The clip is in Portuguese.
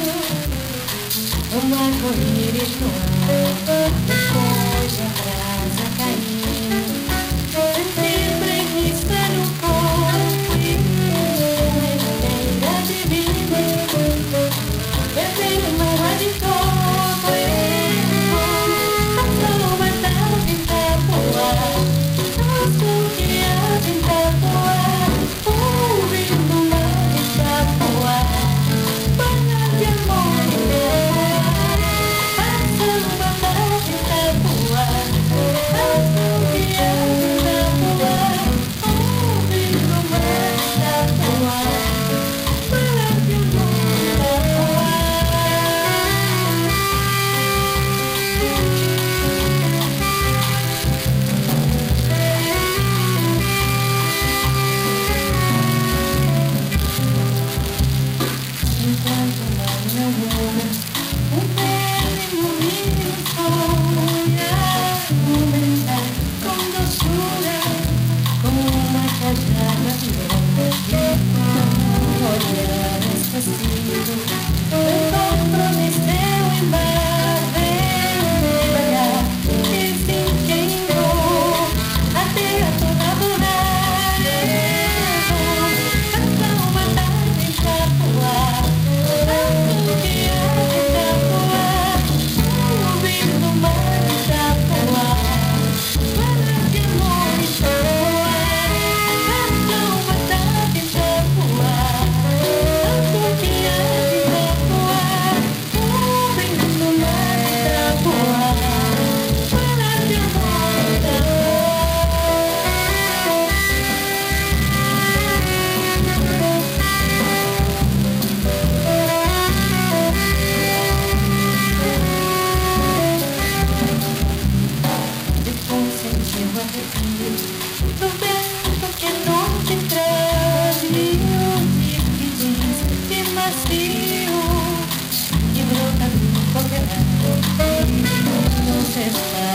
Uma arco-íris no ar, depois a brasa cair. Sentir preguiça no corpo e uma esteira divina. Beber uma água de coco e passar uma tarde em Itapuã. Assobiar em Itapuã, ouvindo o mar de Itapuã. Banhar de amor em Itapuã, passar uma tarde em Itapuã. Assobiar em Itapuã, ouvindo o mar de Itapuã. Banhar de amor em Itapuã. Enquanto na minha lua velho moinho foi argumentar com doçura, com uma cajada de onda e com um olhar esquecido. Eu prometeu embarver devagar e se queimou até a toda borracha. Passar uma tarde em Itapuã, assobiar em Itapuã, ouvindo o mar de Itapuã. Falar de amor em Itapuã, passar uma tarde em Itapuã, assobiar em Itapuã, ouvindo o mar de Itapuã. Falar de amor em Itapuã. Depois sentiu o arrepio do vento que a noite traz e ouvir que diz que macio, que brota do qualquer lado e não se está